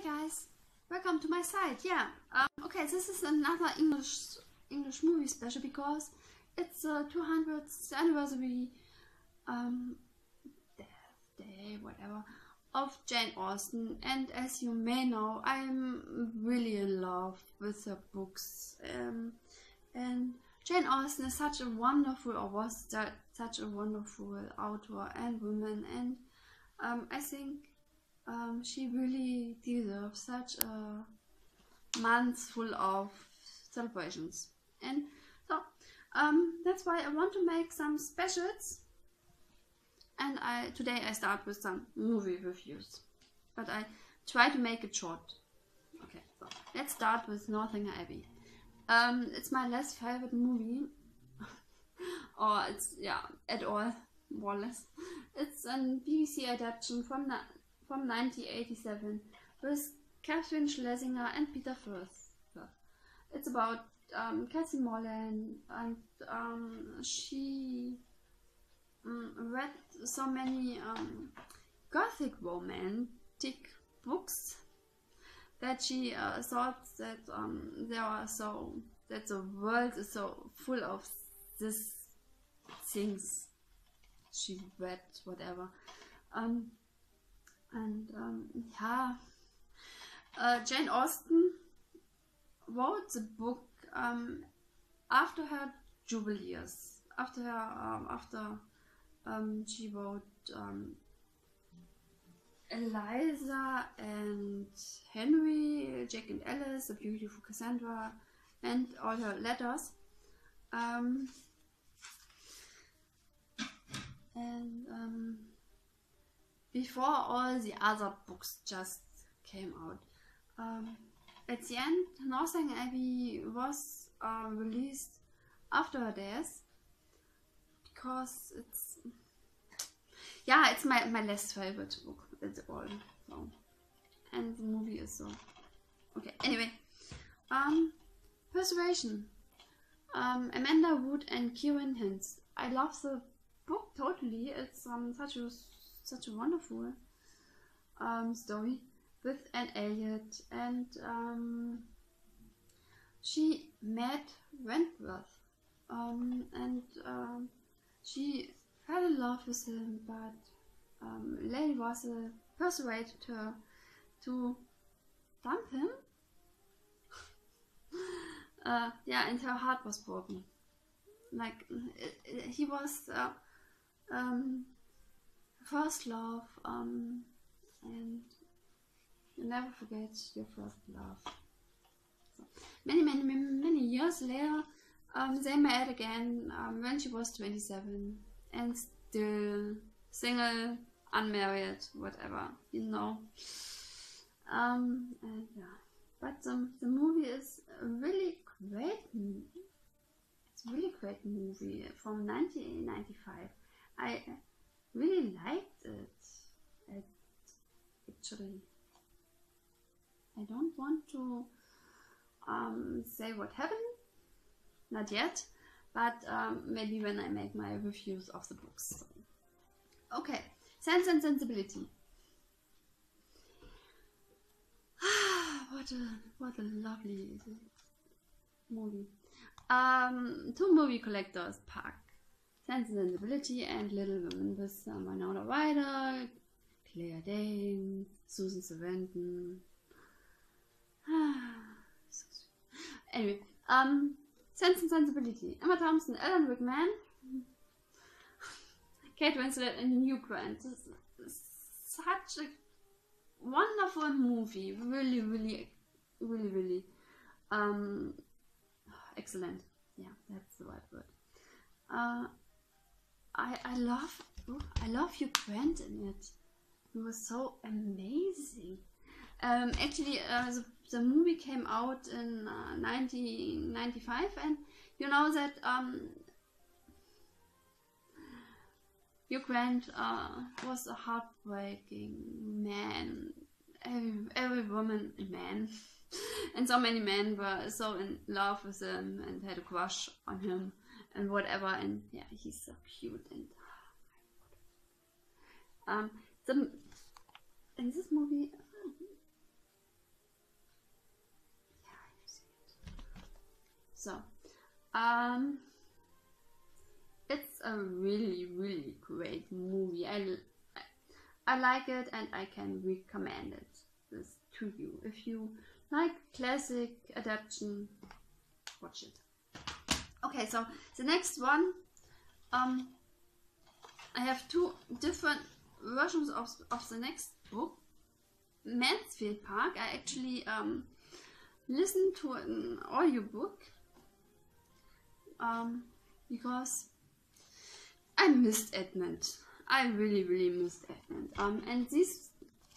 guys, welcome to my site. Okay, this is another English movie special because it's the 200th anniversary day, whatever, of Jane Austen, and as you may know, I'm really in love with her books. And Jane Austen is such a wonderful, or was such a wonderful author and woman, and I think she really deserves such a month full of celebrations. And so that's why I want to make some specials, and today I start with some movie reviews, but I try to make it short. Okay, so let's start with Northanger Abbey. It's my less favorite movie, or it's, yeah, at all, more or less. It's a BBC adaptation from 1987 with Catherine Schlesinger and Peter Firth. It's about Cassie Morland, and she read so many gothic romantic books that she thought that that the world is so full of these things she read, whatever. Jane Austen wrote the book after her jubilee years, after she wrote Eliza and Henry, Jack and Alice, The Beautiful Cassandra, and all her letters. Before all the other books just came out. At the end, Northanger Abbey was released after her death, because it's my less favorite book at all. So, and the movie is so okay. Anyway, Persuasion. Amanda Wood and Kieran Hinds. I love the book totally. It's such a wonderful story with Anne Elliot, and she met Wentworth, and she fell in love with him, but Lady was persuaded her to dump him. And her heart was broken. Like, he was first love, and you never forget your first love. So, many years later, they met again when she was 27 and still single, unmarried, whatever, you know. But the movie is a really great. It's a really great movie from 1995. I really liked it. Actually, I don't want to say what happened, not yet, but maybe when I make my reviews of the books. Okay, Sense and Sensibility. What a lovely movie. Two movie collectors, Park, Sense and Sensibility, and Little Women with Winona Ryder, Claire Danes, Susan Sarandon. So sweet. Anyway, Sense and Sensibility. Emma Thompson, Alan Rickman, Kate Winslet, and Hugh Grant. This is such a wonderful movie. Really excellent. Yeah, that's the right word. I love Hugh Grant in it. It was so amazing. Actually, the movie came out in 1995, and you know that Hugh Grant was a heartbreaking man. Every woman and man, and so many men were so in love with him and had a crush on him and whatever. And yeah, he's so cute. And in this movie, It's a really great movie. I like it and I can recommend this to you. If you like classic adaptation, watch it. Okay, so the next one, I have two different versions of the next book, Mansfield Park. I actually listened to an audiobook because I missed Edmund. I really missed Edmund. And these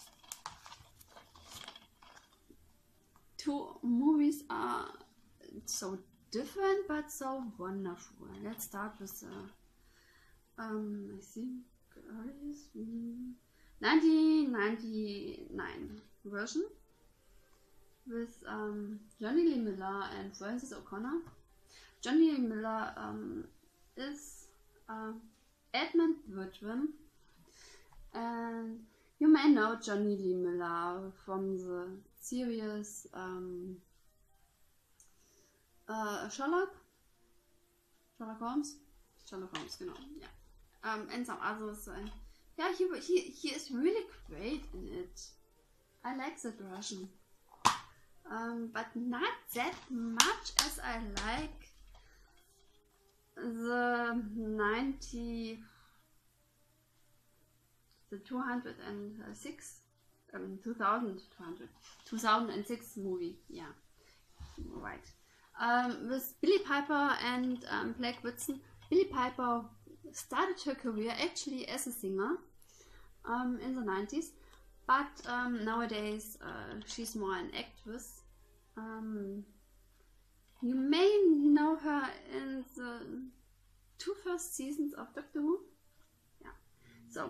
two movies are so different but so wonderful. Let's start with I think earliest 1999 version with Johnny Lee Miller and Frances O'Connor. Johnny Lee Miller is Edmund Bertram, and you may know Johnny Lee Miller from the series Sherlock Holmes, genau, yeah, and some others. Yeah, he is really great in it. I like that version, but not that much as I like the 2006 movie. Yeah, right. With Billie Piper and Blake Whitson. Billie Piper started her career actually as a singer in the 90s, but nowadays she's more an actress. You may know her in the two first seasons of Doctor Who. Yeah. So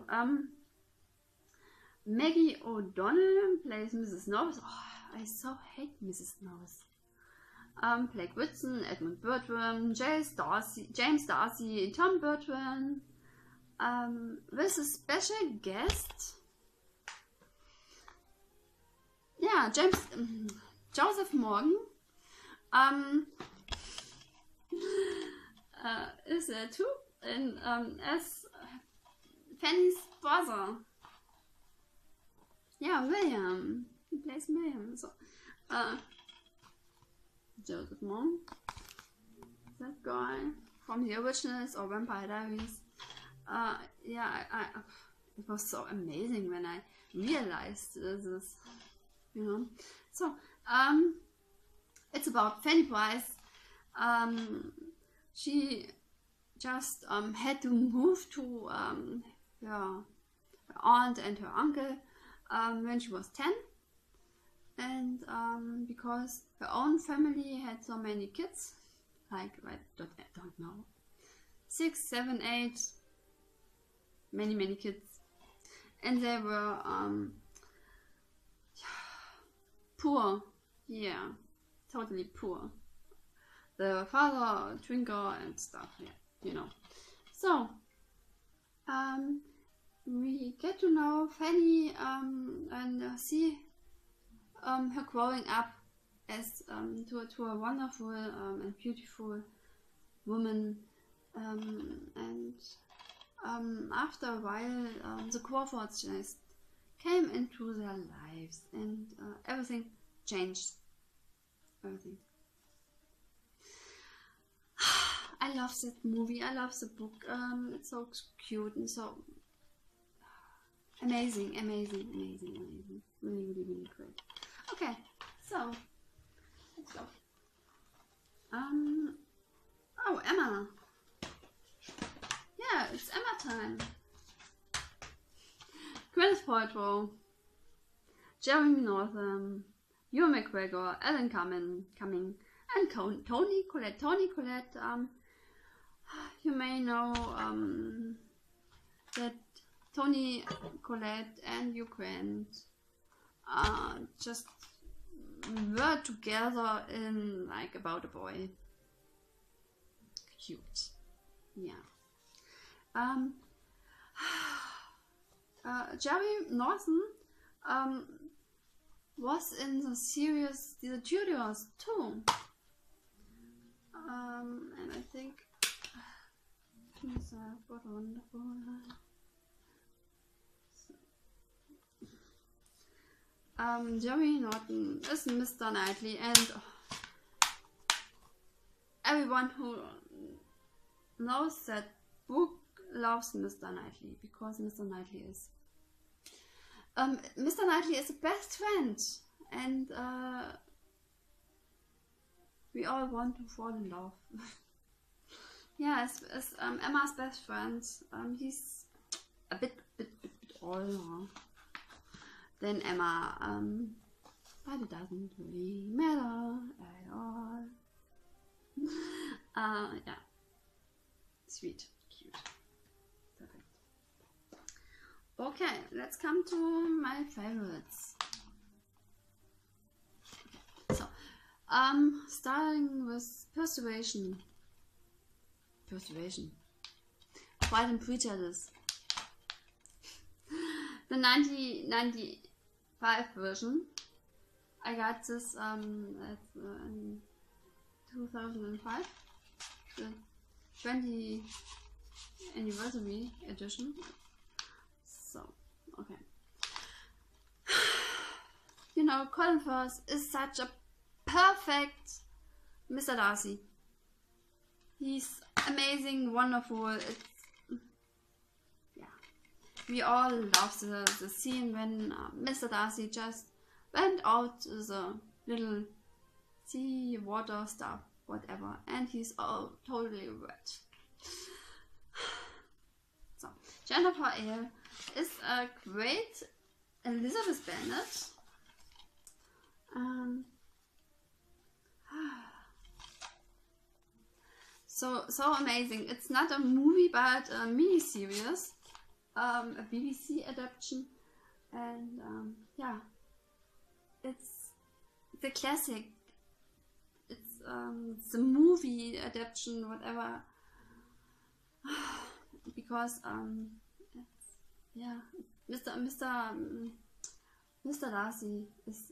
Maggie O'Donnell plays Mrs. Norris. Oh, I so hate Mrs. Norris. Blake Whitson, Edmund Bertram, James Darcy, Tom Bertram, with a special guest. Yeah, Joseph Morgan is there too, and as Fanny's brother. Yeah, William. He plays William. So, Joseph Morgan, that guy from the originals or Vampire Diaries. Yeah, it was so amazing when I realized this, you know. So, it's about Fanny Price. She just had to move to her aunt and her uncle when she was 10. And because her own family had so many kids, like I don't know, 6, 7, 8, many kids, and they were poor, yeah, totally poor. The father a drinker and stuff, yeah, you know. So we get to know Fanny and see her growing up as to a wonderful and beautiful woman, and after a while the Crawfords just came into their lives, and everything changed. Everything. I love that movie. I love the book. It's so cute and so amazing. Really great. Okay, so let's go. Oh, Emma. Yeah, it's Emma time. Gwyneth Paltrow, Jeremy Northam, Ewan McGregor, Alan Cumming, and Toni Collette. Toni Collette, you may know that Toni Collette and Hugh Grant just were together in like About a Boy. Cute. Yeah. Jerry Northam was in the series The Tudors too. and I think these are what wonderful. Joey Norton is Mr. Knightley, and everyone who knows that book loves Mr. Knightley, because Mr. Knightley is Mr. Knightley is a best friend, and we all want to fall in love. Yeah, as Emma's best friend, he's a bit older than Emma, but it doesn't really matter at all. Yeah, sweet, cute, perfect. Okay, let's come to my favorites. Okay, so, starting with Persuasion. Pride and Prejudice. The 1995 version. I got this in 2005, the 20th anniversary edition. So, okay. You know, Colin Firth is such a perfect Mr. Darcy. He's amazing, wonderful. It's, yeah, we all love the scene when Mr. Darcy just went out to the little sea, water stuff, whatever, and he's all totally wet. So, Jennifer Eyre is a great Elizabeth Bennet. So amazing. It's not a movie, but a mini-series, a BBC adaptation, and yeah, it's the classic. It's the movie adaptation, whatever, because it's, yeah, Mr. Darcy is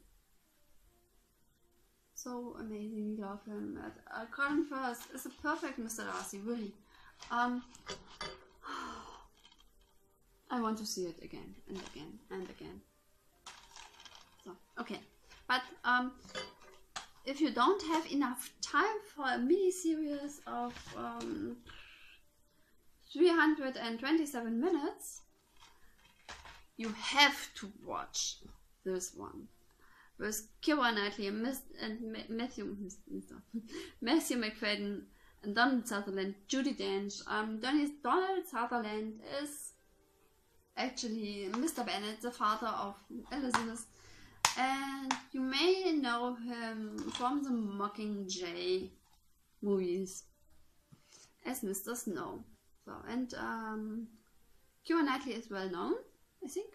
so amazing. Love him. Colin Firth is a perfect Mr. Darcy, really. I want to see it again and again and again. So, okay, but if you don't have enough time for a mini-series of 327 minutes, you have to watch this one with Keira Knightley and Matthew McFadden and Donald Sutherland, Judi Dench. Donald Sutherland is actually Mr. Bennet, the father of Elizabeth, and you may know him from the Mockingjay movies as Mr. Snow. So, and Keira Knightley is well known, I think.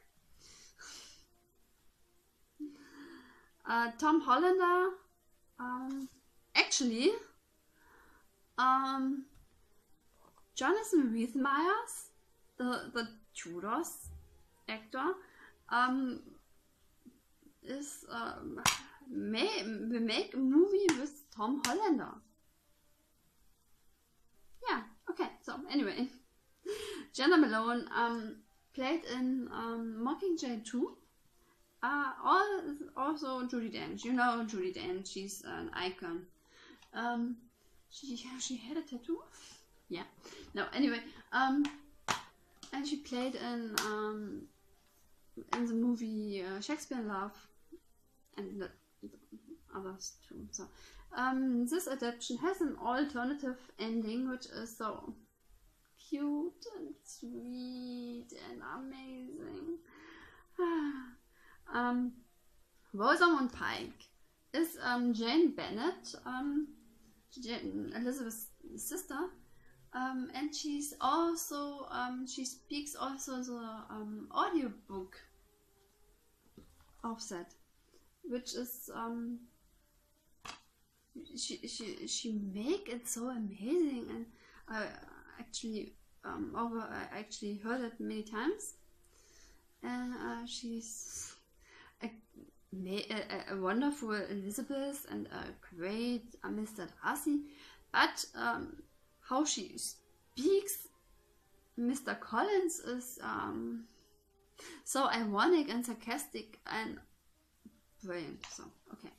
Tom Hollander, actually, Jonathan Rhys-Meyers, the Tudors actor, is will make a movie with Tom Hollander. Yeah, okay, so anyway, Jenna Malone played in Mockingjay 2. Also Judi Dench. You know Judi Dench, she's an icon. She had a tattoo? Yeah. No, anyway, and she played in the movie Shakespeare in Love and the others too. So this adaptation has an alternative ending, which is so cute and sweet and amazing. Rosamund Pike is Jane Bennet, Elizabeth's sister, and she's also she speaks also the audiobook of that, which is she make it so amazing, and I actually heard it many times, and she's a wonderful Elizabeth and a great Mr. Darcy. but how she speaks Mr. Collins is so ironic and sarcastic and brilliant. So okay.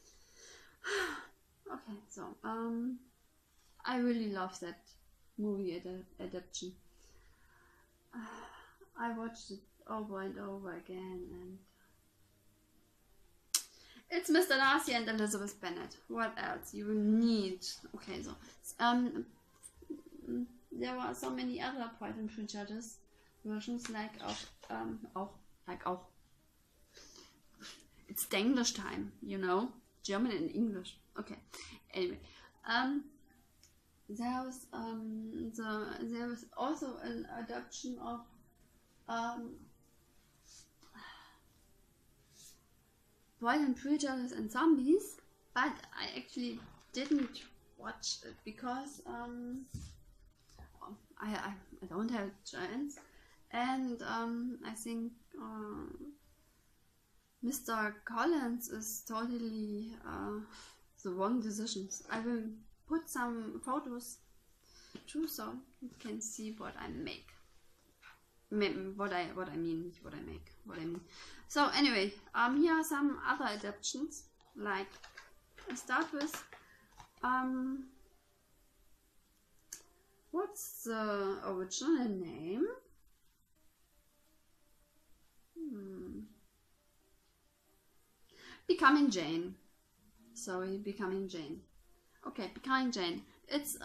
Okay, so I really love that movie adaptation. I watched it over and over again, and it's Mr. Darcy and Elizabeth Bennet. What else you need? Okay, so there were so many other Pride and Prejudice versions, like auch. It's the English time, you know, German and English. Okay, anyway, there was also an adaptation of Pride and Prejudice and Zombies, but I actually didn't watch it because I don't have chance, and I think Mr. Collins is totally the wrong decisions. I will put some photos too, so you can see what I make. What I mean. So anyway, here are some other adaptations. Like, I start with what's the original name? Becoming Jane. Sorry, Becoming Jane. Okay, Becoming Jane. It's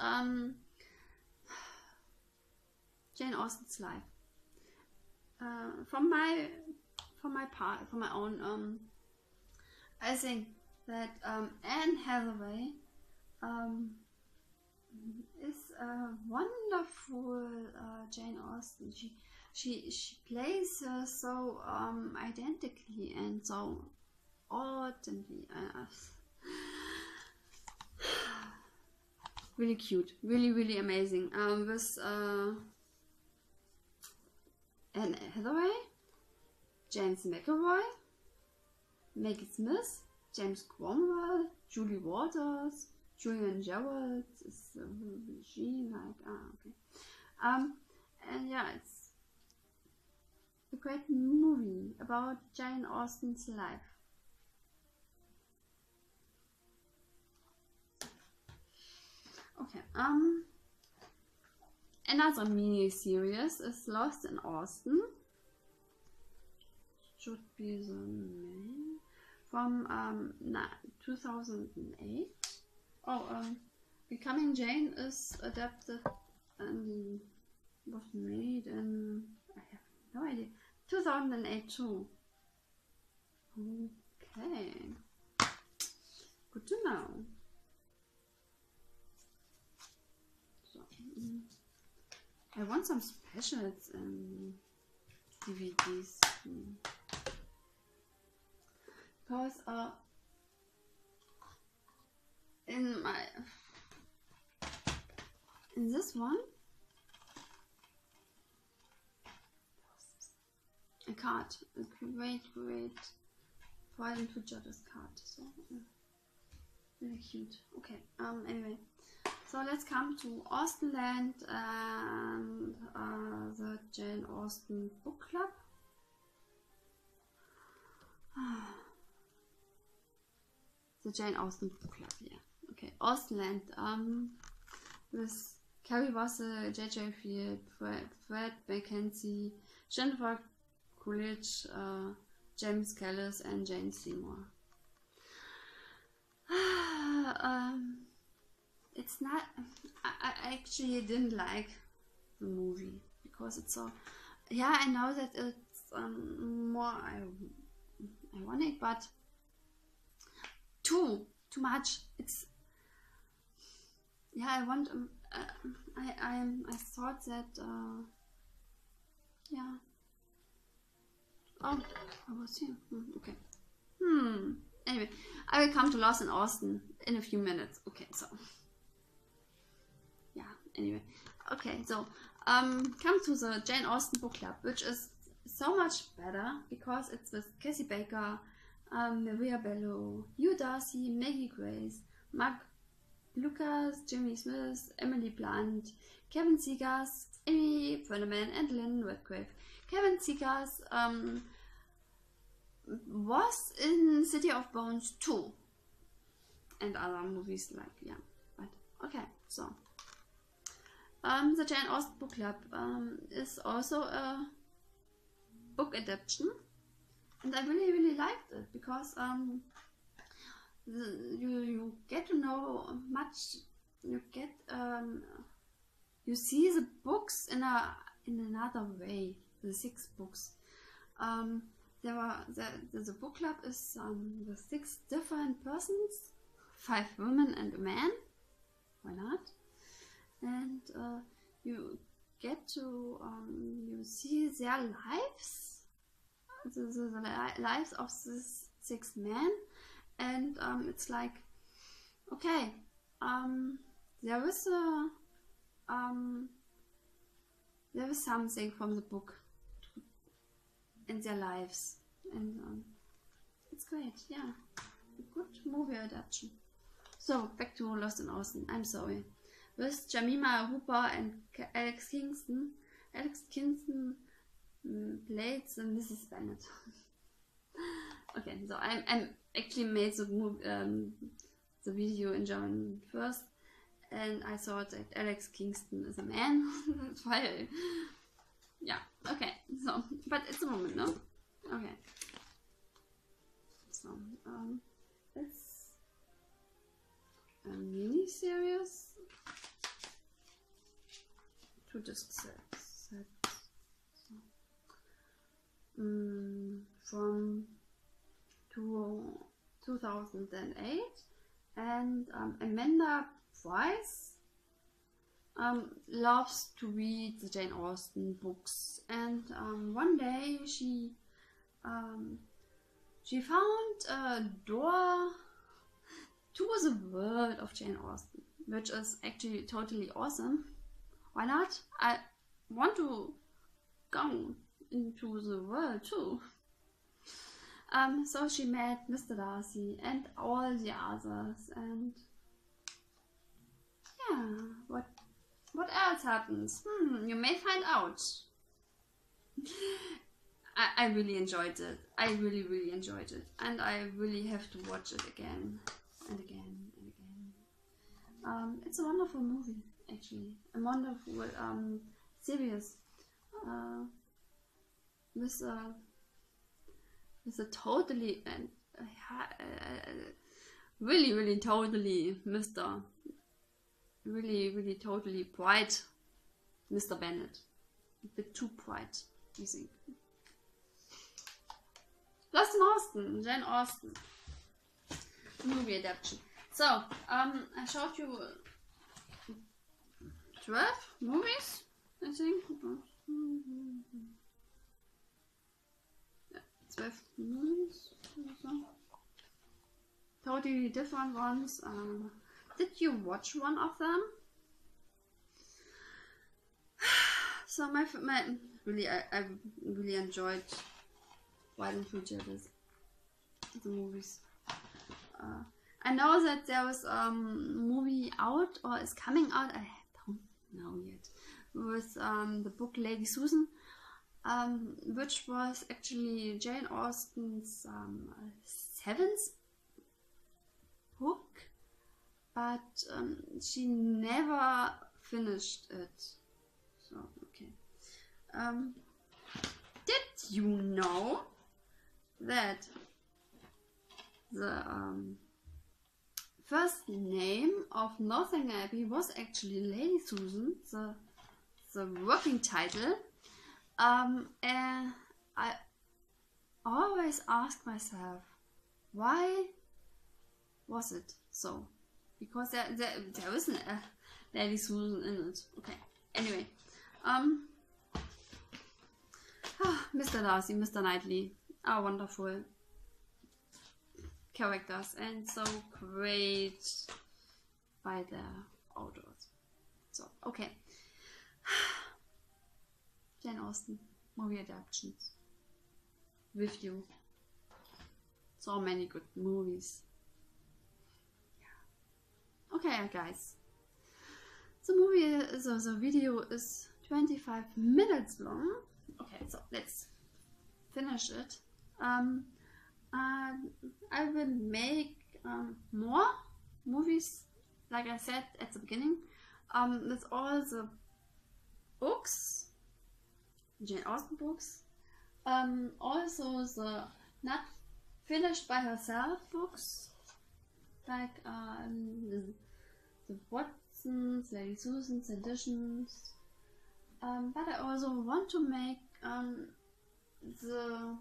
Jane Austen's life. From my own, I think that Anne Hathaway is a wonderful Jane Austen. She plays her so identically and so oddly. Really cute, really amazing. With Anne Hathaway, James McAvoy, Maggie Smith, James Cromwell, Julie Waters, Julian Gerald is she like okay. And yeah, it's a great movie about Jane Austen's life. Okay, another mini-series is Lost in Austen. Should be the name. From 2008. Oh, Becoming Jane is adapted and was made in, I have no idea, 2008 too. Okay, good to know. So, I want some specials and DVDs. Because in this one, a card, a great Pride and Prejudice card. So really cute. Okay. Anyway, so let's come to Austenland and the Jane Austen Book Club. The Jane Austen Book Club, yeah. Okay, Austenland, with Carrie Russell, J.J. Field, Fred Mackenzie, Jennifer Coolidge, James Callis, and Jane Seymour. It's not. I actually didn't like the movie because it's so. Yeah, I know that it's more ironic, but too much. It's. Yeah, I want. I thought that. Yeah. Oh, I was here. Okay. Anyway, I will come to Lost in Austen in a few minutes. Okay, so. Yeah, anyway. Okay, so, come to the Jane Austen Book Club, which is so much better because it's with Cassie Baker, Maria Bello, Hugh Darcy, Maggie Grace, Mark Lucas, Jimmy Smith, Emily Blunt, Kevin Zegers, Amy Ferneman, and Lynn Redgrave. Kevin Zegers was in City of Bones 2 and other movies like, yeah, but okay, so the Jane Austen book club is also a book adaptation, and I really liked it because you get to know much, you see the books in another way, the 6 books. The book club is with 6 different persons, 5 women and a man, why not? And you get to you see their lives, the lives of these 6 men, and it's like, okay, there is something from the book in their lives, and it's great, yeah, a good movie adaptation. So back to Lost in Austen. I'm sorry. With Jemima Hooper and Alex Kingston. Alex Kingston played the Mrs. Bennet. Okay, so I actually made the video in German first, and I thought that Alex Kingston is a man. That's why yeah, okay, so, but it's a woman, no? Okay. So, it's a mini-series. 2 disc sets. So, from 2008, and Amanda Price loves to read the Jane Austen books, and one day she found a door to the world of Jane Austen, which is actually totally awesome. Why not? I want to go into the world too. So she met Mr. Darcy and all the others, and yeah, what else happens? You may find out. I really enjoyed it. I really enjoyed it, and I really have to watch it again and again and again. It's a wonderful movie, actually. A wonderful series with a totally and really totally really totally bright Mr. Bennet. A bit too bright, you think. Lost in Austen, Jane Austen movie adaptation. So, I showed you 12 movies, I think. Yeah, 12 movies. Totally different ones. Did you watch one of them? So I really enjoyed Why Don't You Jealous, the movies. I know that there was a movie out, or is coming out, I don't know yet, with the book Lady Susan, which was actually Jane Austen's 7th book, but she never finished it. So, okay. Did you know that the first name of Northanger Abbey was actually Lady Susan, the working title? And I always ask myself, why was it so? Because there isn't a Lady Susan in it. Okay, anyway. Mr. Darcy, Mr. Knightley are wonderful characters and so great by their authors. So, okay. Jane Austen movie adaptations with you. So many good movies. Yeah. Okay, guys. The movie, the video is 25 minutes long. Okay, so let's finish it. I will make more movies, like I said at the beginning, with all the books, Jane Austen books, also the not finished by herself books, like the Watsons, Lady Susan's editions, but I also want to make the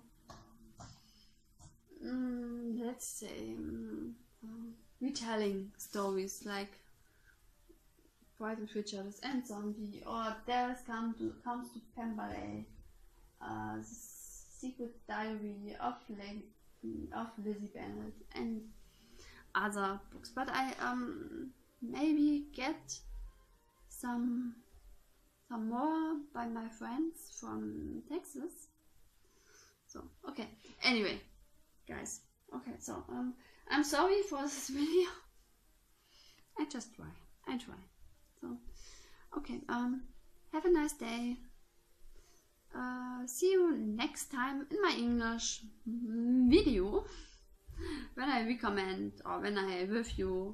let's say retelling stories like Pride and Prejudice and Zombie, or Dallas comes to Pemberley, the Secret Diary of Lizzie Bennet, and other books. But I maybe get some more by my friends from Texas. So okay. Anyway, guys. Okay, so I'm sorry for this video. I just try. So okay. Have a nice day. See you next time in my English video when I recommend or when I review,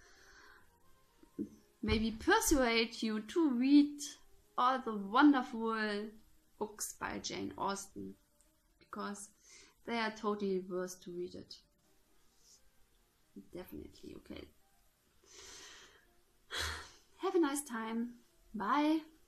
maybe persuade you to read all the wonderful books by Jane Austen, because they are totally worth to read it. Definitely. Okay. Have a nice time. Bye.